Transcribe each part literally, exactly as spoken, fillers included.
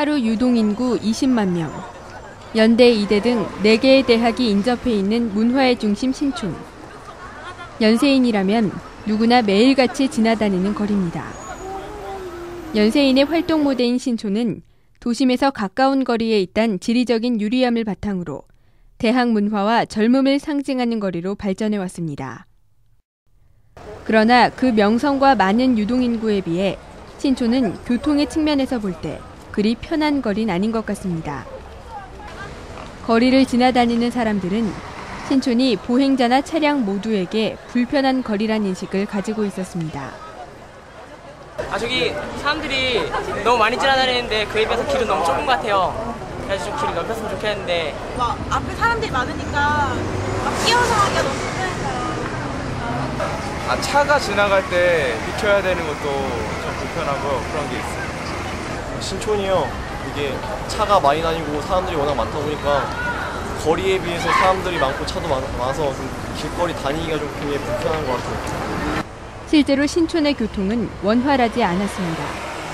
하루 유동인구 이십만 명, 연대, 이대 등 네 개의 대학이 인접해 있는 문화의 중심 신촌. 연세인이라면 누구나 매일같이 지나다니는 거리입니다. 연세인의 활동 무대인 신촌은 도심에서 가까운 거리에 있던 지리적인 유리함을 바탕으로 대학 문화와 젊음을 상징하는 거리로 발전해왔습니다. 그러나 그 명성과 많은 유동인구에 비해 신촌은 교통의 측면에서 볼 때 그리 편한 거리는 아닌 것 같습니다. 거리를 지나다니는 사람들은 신촌이 보행자나 차량 모두에게 불편한 거리란 인식을 가지고 있었습니다. 아 저기 사람들이 너무 많이 지나다니는데 그에 비해서 길은 너무 좁은 것 같아요. 그래서 좀 길을 넓혔으면 좋겠는데 막 앞에 사람들이 많으니까 막 끼어서 하기가 너무 불편해요. 아 차가 지나갈 때 비켜야 되는 것도 좀 불편하고 그런 게 있어요. 신촌이요. 이게 차가 많이 다니고 사람들이 워낙 많다 보니까 거리에 비해서 사람들이 많고 차도 많아서 좀 길거리 다니기가 좀 굉장히 불편한 것 같아요. 실제로 신촌의 교통은 원활하지 않았습니다.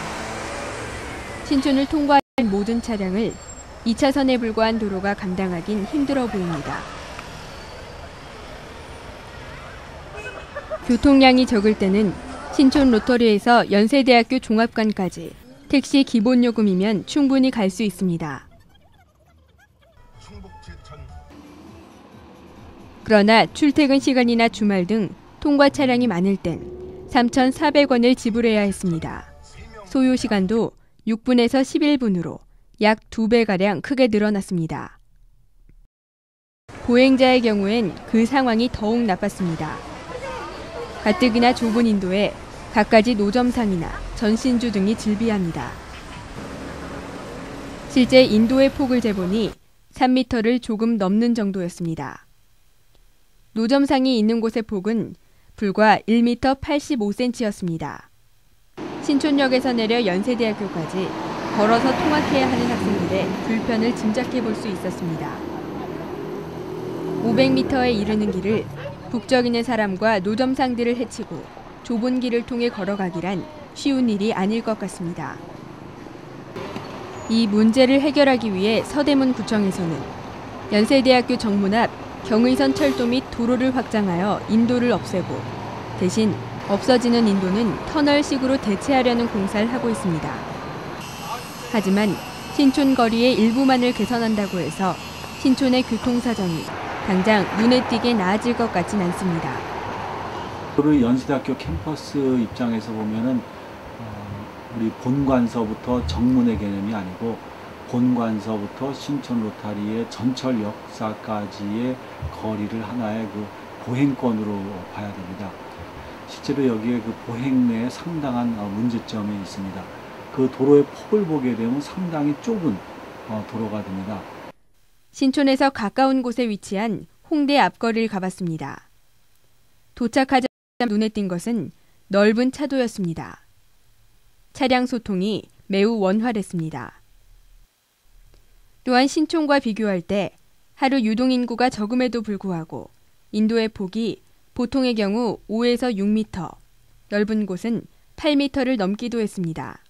신촌을 통과하는 모든 차량을 이 차선에 불과한 도로가 감당하긴 힘들어 보입니다. 교통량이 적을 때는 신촌 로터리에서 연세대학교 종합관까지 택시 기본 요금이면 충분히 갈 수 있습니다. 그러나 출퇴근 시간이나 주말 등 통과 차량이 많을 땐 삼천사백 원을 지불해야 했습니다. 소요 시간도 육 분에서 십일 분으로 약 두 배가량 크게 늘어났습니다. 보행자의 경우엔 그 상황이 더욱 나빴습니다. 가뜩이나 좁은 인도에 갖가지 노점상이나 전신주 등이 즐비합니다. 실제 인도의 폭을 재보니 삼 미터를 조금 넘는 정도였습니다. 노점상이 있는 곳의 폭은 불과 일 미터 팔십오 센티미터였습니다. 신촌역에서 내려 연세대학교까지 걸어서 통학해야 하는 학생들의 불편을 짐작해 볼 수 있었습니다. 오백 미터에 이르는 길을 북적이는 사람과 노점상들을 헤치고 좁은 길을 통해 걸어가기란 쉬운 일이 아닐 것 같습니다. 이 문제를 해결하기 위해 서대문구청에서는 연세대학교 정문 앞 경의선 철도 및 도로를 확장하여 인도를 없애고 대신 없어지는 인도는 터널식으로 대체하려는 공사를 하고 있습니다. 하지만 신촌 거리의 일부만을 개선한다고 해서 신촌의 교통사정이 당장 눈에 띄게 나아질 것 같진 않습니다. 연세대학교 캠퍼스 입장에서 보면은 우리 본관서부터 정문의 개념이 아니고 본관서부터 신촌 로타리의 전철 역사까지의 거리를 하나의 그 보행권으로 봐야 됩니다. 실제로 여기에 그 보행 내에 상당한 문제점이 있습니다. 그 도로의 폭을 보게 되면 상당히 좁은 도로가 됩니다. 신촌에서 가까운 곳에 위치한 홍대 앞거리를 가봤습니다. 도착하자마자 눈에 띈 것은 넓은 차도였습니다. 차량 소통이 매우 원활했습니다. 또한 신촌과 비교할 때 하루 유동인구가 적음에도 불구하고 인도의 폭이 보통의 경우 오에서 육 미터, 넓은 곳은 팔 미터를 넘기도 했습니다.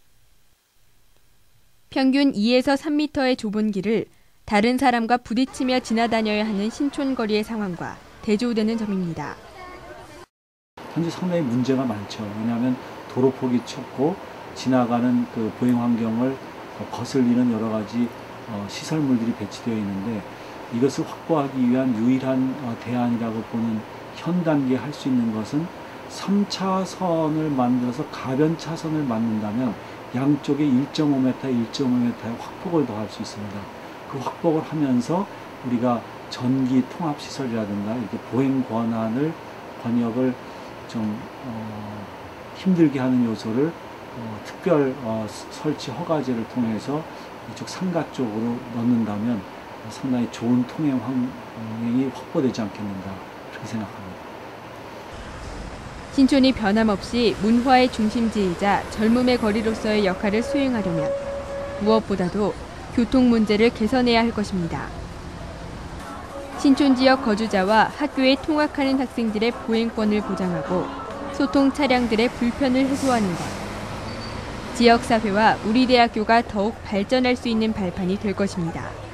평균 이에서 삼 미터의 좁은 길을 다른 사람과 부딪히며 지나다녀야 하는 신촌 거리의 상황과 대조되는 점입니다. 현재 상당히 문제가 많죠. 왜냐하면 도로폭이 좁고 지나가는 그 보행 환경을 거슬리는 여러 가지 시설물들이 배치되어 있는데 이것을 확보하기 위한 유일한 대안이라고 보는 현 단계에 할 수 있는 것은 삼 차선을 만들어서 가변 차선을 만든다면 양쪽에 일 점 오 미터, 일 점 오 미터의 확폭을 더할 수 있습니다. 그 확폭을 하면서 우리가 전기 통합시설이라든가 이렇게 보행 권한을 번역을 좀 어, 힘들게 하는 요소를 어, 특별 어, 설치 허가제를 통해서 이쪽 상가 쪽으로 넣는다면 상당히 좋은 통행 환경이 확보되지 않겠는가 그렇게 생각합니다. 신촌이 변함없이 문화의 중심지이자 젊음의 거리로서의 역할을 수행하려면 무엇보다도 교통 문제를 개선해야 할 것입니다. 신촌 지역 거주자와 학교에 통학하는 학생들의 보행권을 보장하고 소통 차량들의 불편을 해소하는 것. 지역사회와 우리 대학교가 더욱 발전할 수 있는 발판이 될 것입니다.